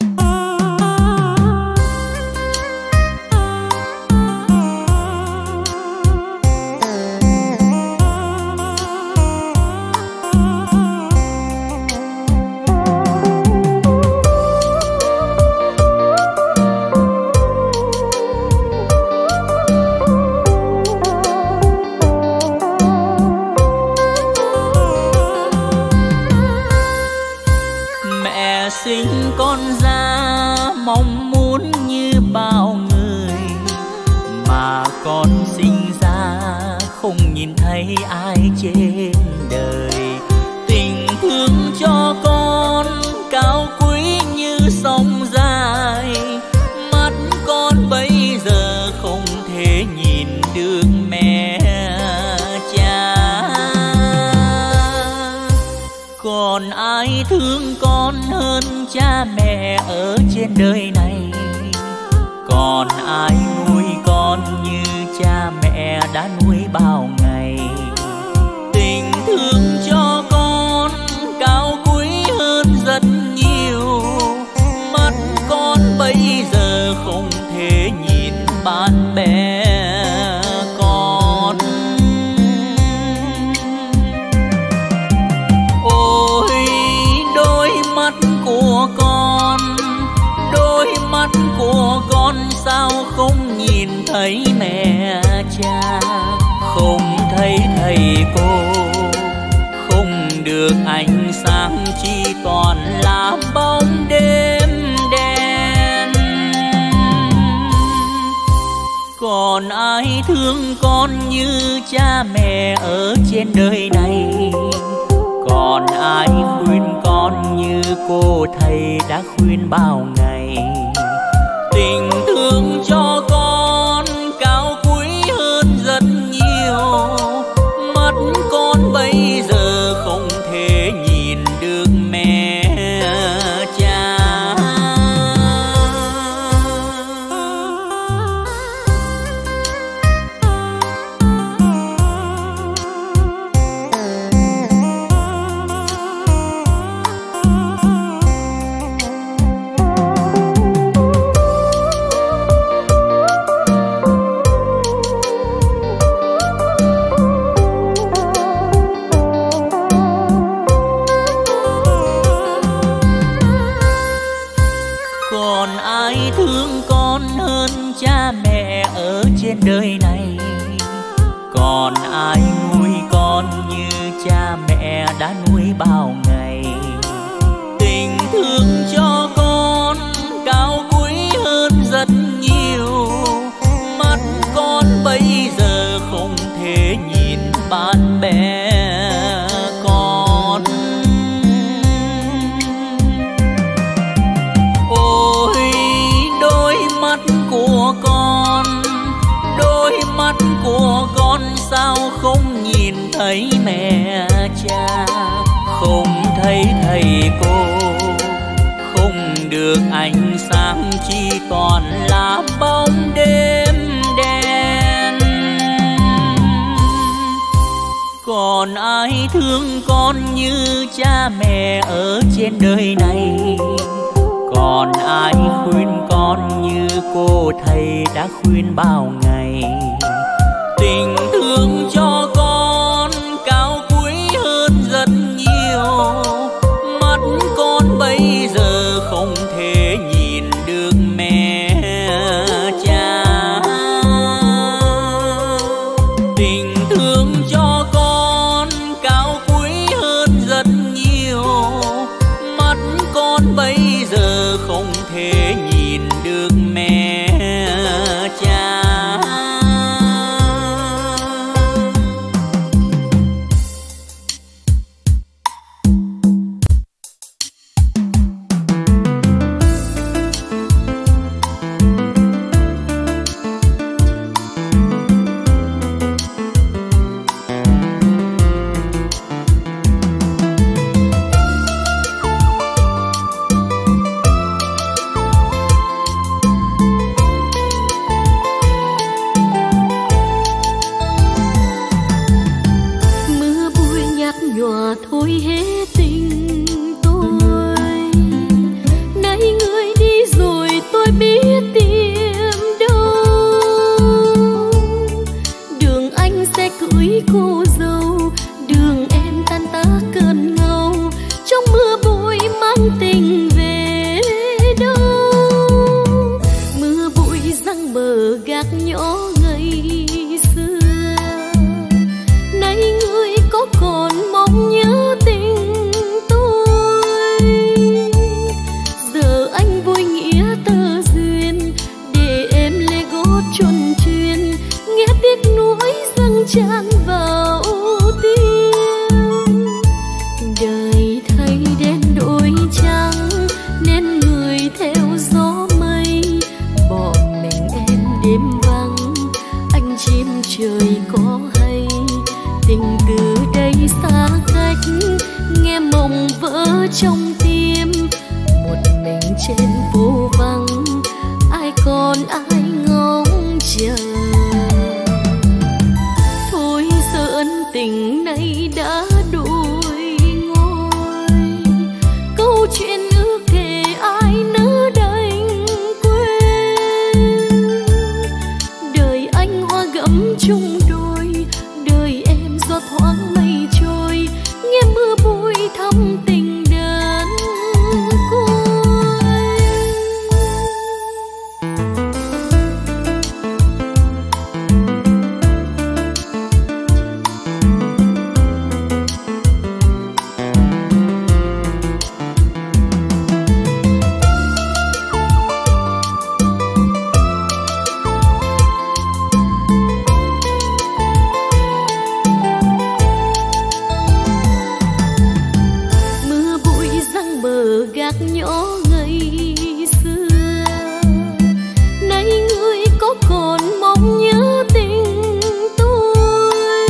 sinh con ra mong muốn như bao người, mà con sinh ra không nhìn thấy ai trên đời. Tình thương cho con cao quý như sông dài, mắt con bây giờ không thể nhìn được mẹ cha. Còn ai thương con hơn cha mẹ ở trên đời này? Còn ai nuôi con như cha mẹ đã nuôi bao ngày? Tình thương cho con cao quý hơn rất nhiều, mắt con bây giờ không thể nhìn bạn bè con. Ôi đôi mắt của con, đôi mắt của con sao không nhìn thấy mẹ cha, không thấy thầy cô, không được ánh sáng, chỉ toàn là bóng đêm đen. Còn ai thương con như cha mẹ ở trên đời này? Còn ai khuyên con như cô thầy đã khuyên bao ngày? Tình thương cho con cao quý hơn rất nhiều, mắt con bây giờ không thể nhìn được mẹ cha. Còn ai thương con hơn cha mẹ ở trên đời này? Còn ai nuôi con như cha mẹ đã nuôi bao ngày? Tình thương cho con cao quý hơn rất nhiều, mắt con bây giờ không thể nhìn bạn bè con. Ôi đôi mắt của con, đôi mắt của con sao không nhìn thấy mẹ cha, không thấy thầy cô, không được ánh sáng, chỉ toàn là bóng đêm đen. Còn ai thương con như cha mẹ ở trên đời này? Còn ai khuyên con như cô thầy đã khuyên bao ngày? Tình thương cho con cao quý hơn rất nhiều, mắt con bây giờ không thể nhìn được mẹ cha. Tình thương cho con cao quý hơn rất nhiều, mắt con bây giờ không thể nhìn được mẹ cha. chan vào tim. Đời thấy đen đổi trắng nên người theo gió mây, bỏ mình em đêm vắng, anh chim trời có hay. Tình từ đây xa cách, nghe mộng vỡ trong tim, một mình trên phố vắng, ai còn ai ngóng chờ. Thôi giờ ân tình này đã đổi ngôi, câu chuyện ước thề ai nỡ đành quên. Đời anh hoa gấm chung đôi, đời em gió thoáng mây trôi, nghe mưa bụi thắm tình đơn côi. Gác nhỏ ngày xưa, nay người có còn mong nhớ tình tôi.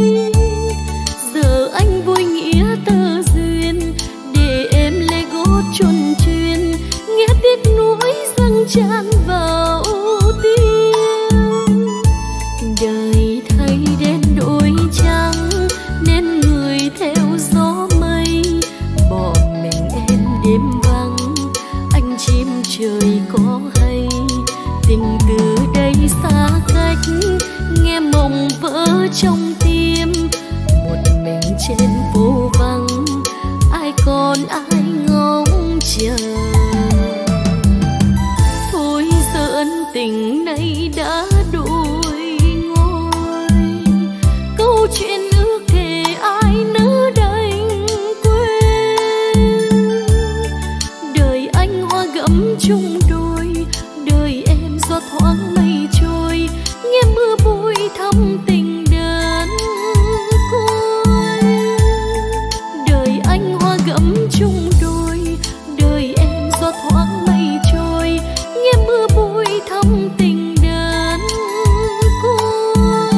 Giờ anh vui nghĩa tơ duyên, để em lê gót chuồn chuyên, nghe tiếc nuối dâng tràn vào tim. Đời thấy đen đổi trắng nên người theo gió mây, bỏ mình em đêm vắng, anh chim trời có hay. Tình từ đây xa cách, nghe mộng vỡ trong tim, một mình trên phố vắng, ai còn ai ngóng chờ. Thôi giờ ân tình này đã đổi ngôi, câu chuyện ước thề ai nỡ đành quên. Đời anh hoa gấm chung đôi, đời em gió thoáng mây trôi, nghe mưa bụi thắm tình đơn côi. Đời anh hoa gấm chung đôi, đời em gió thoáng mây trôi, nghe mưa bụi thắm tình đơn côi.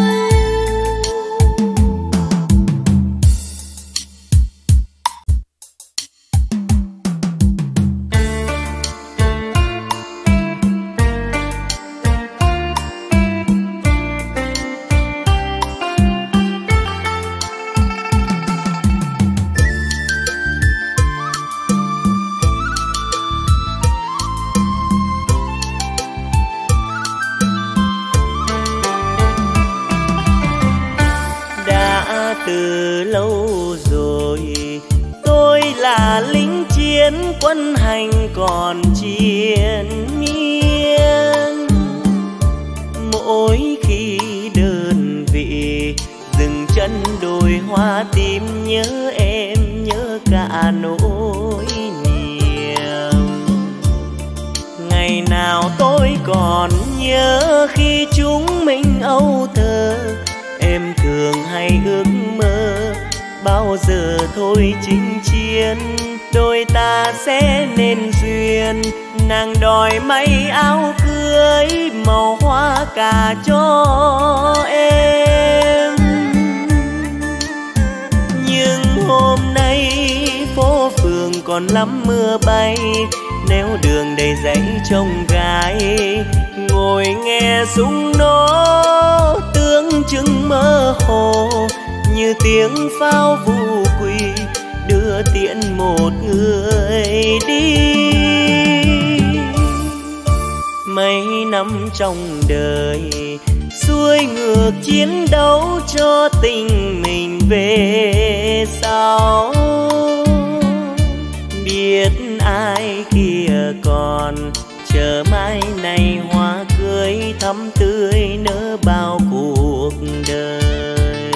Từ lâu rồi tôi là lính chiến, quân hành còn triền miên. Mỗi khi đơn vị dừng chân đồi hoa tim, nhớ em nhớ cả nỗi niềm. Ngày nào tôi còn nhớ khi chúng mình âu thơ, em thường hay ước mơ bao giờ thôi chinh chiến, đôi ta sẽ nên duyên. Nàng đòi may áo cưới màu hoa cà cho em, nhưng hôm nay phố phường còn lắm mưa bay, nếu đường đầy dãy trông gái ngồi nghe súng nổ, tương chừng mơ hồ như tiếng pháo vu quỳ đưa tiễn một người đi. Mấy năm trong đời xuôi ngược chiến đấu cho tình mình về sau, biết ai kia còn chờ mai này hoa cưới thắm tươi nở bao cuộc đời.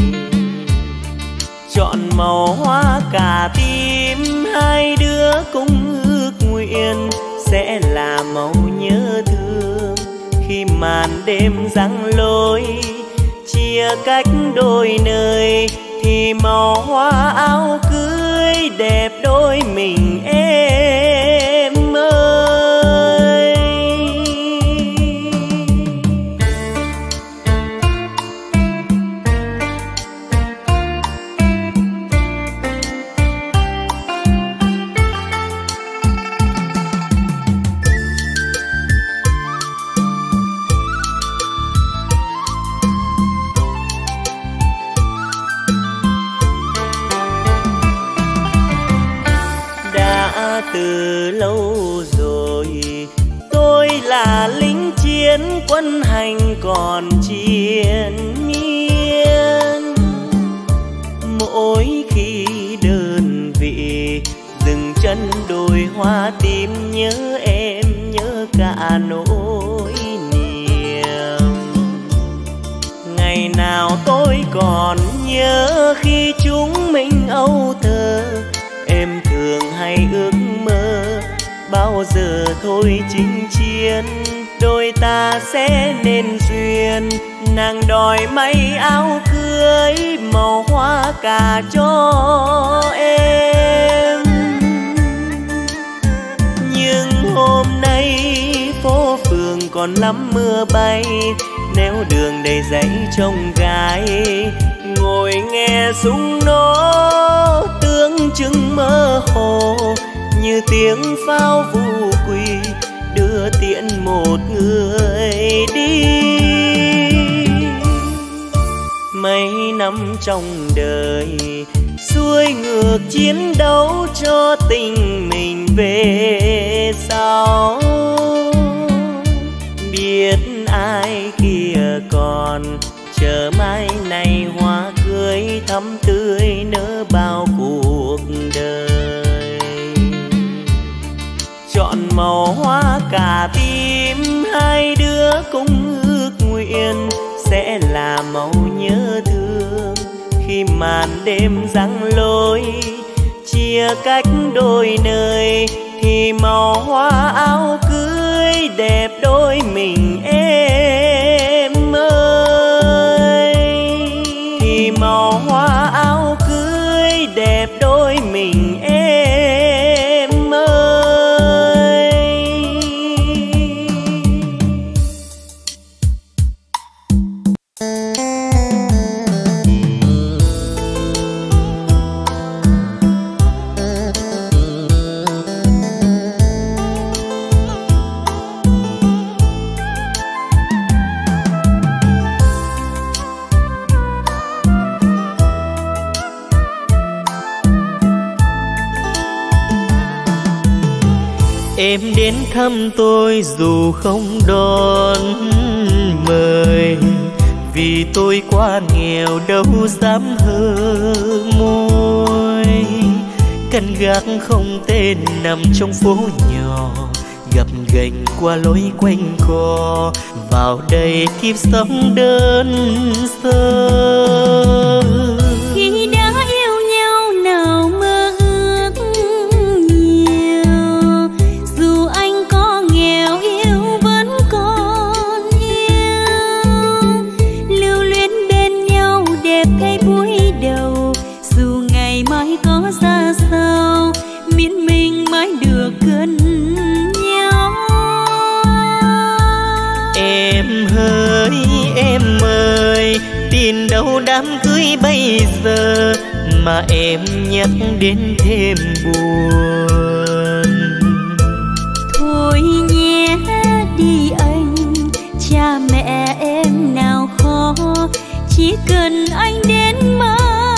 Chọn màu hoa cả tim, hai đứa cùng ước nguyện sẽ là màu nhớ thương khi màn đêm giăng lối. Chỉ chia cách đôi nơi thì màu hoa áo cưới đẹp đôi mình em ơi. Từ lâu rồi tôi là lính chiến, quân hành còn triền miên. Mỗi khi đơn vị dừng chân đôi hoa tim, nhớ em nhớ cả nỗi niềm. Ngày nào tôi còn nhớ khi chúng mình âu thơ, em thường hay ước mơ bao giờ thôi chinh chiến đôi ta sẽ nên duyên. Nàng đòi may áo cưới màu hoa cà cho em, nhưng hôm nay phố phường còn lắm mưa bay, nếu đường đầy dãy trông gái ngồi nghe súng nổ tương chừng mơ hồ như tiếng pháo vu quỳ đưa tiễn một người đi. Mấy năm trong đời xuôi ngược chiến đấu cho tình mình về sau, biết ai kia còn chờ mai này hoa cưới thắm tươi nở bao cuộc đời. Chọn màu hoa cả tim, hai đứa cùng ước nguyện sẽ là màu nhớ thương khi màn đêm giăng lối chia cách đôi nơi thì màu hoa áo cưới đẹp đôi mình em ơi. Thì màu hoa áo cưới đẹp đôi mình em ơi. Em đến thăm tôi dù không đón mời, vì tôi quá nghèo đâu dám hơ môi. Căn gác không tên nằm trong phố nhỏ, gập ghềnh qua lối quanh co, vào đây kiếp sống đơn sơ. Khi đã yêu nhau nào mơ ước nhiều, dù anh có nghèo yêu vẫn còn yêu. Lưu luyến bên nhau đẹp thay buổi đầu, dù ngày mai có ra sao, miễn mình mãi được gần nhau. Em ơi, tin đâu đám cưới bây giờ mà em nhắc đến thêm buồn. Thôi nhé đi anh, cha mẹ em nào khó, chỉ cần anh đến mà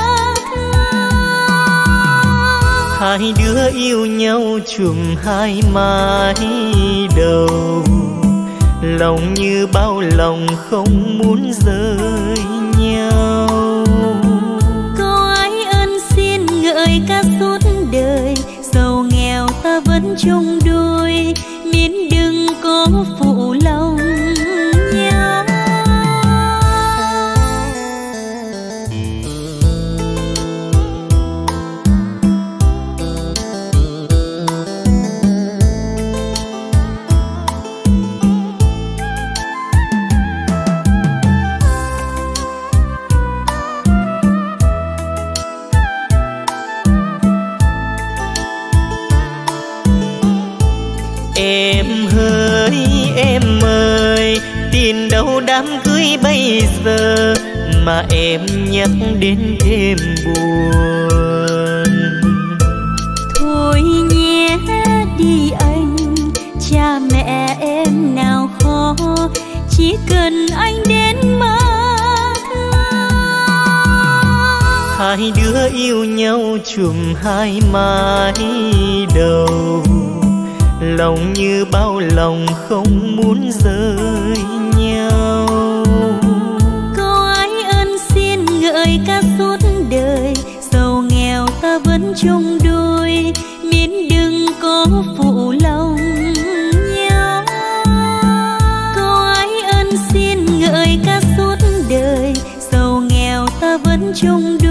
thương. Hai đứa yêu nhau chùm hai mái đầu, lòng như bao lòng không muốn rời nhau. Có ai ân xin ngợi ca suốt đời, giàu nghèo ta vẫn chung đôi, miễn đừng có phụ lòng nhau. Em ơi, tiền đâu đám cưới bây giờ mà em nhắc đến thêm buồn. Thôi nhé đi anh, cha mẹ em nào khó, chỉ cần anh đến mà thương. Hai đứa yêu nhau chùm hai mái đầu, lòng như bao lòng không muốn rời nhau. Có ai ân xin ngợi ca suốt đời, giàu nghèo ta vẫn chung đôi, miễn đừng có phụ lòng nhau. Có ai ân xin ngợi ca suốt đời, giàu nghèo ta vẫn chung đôi.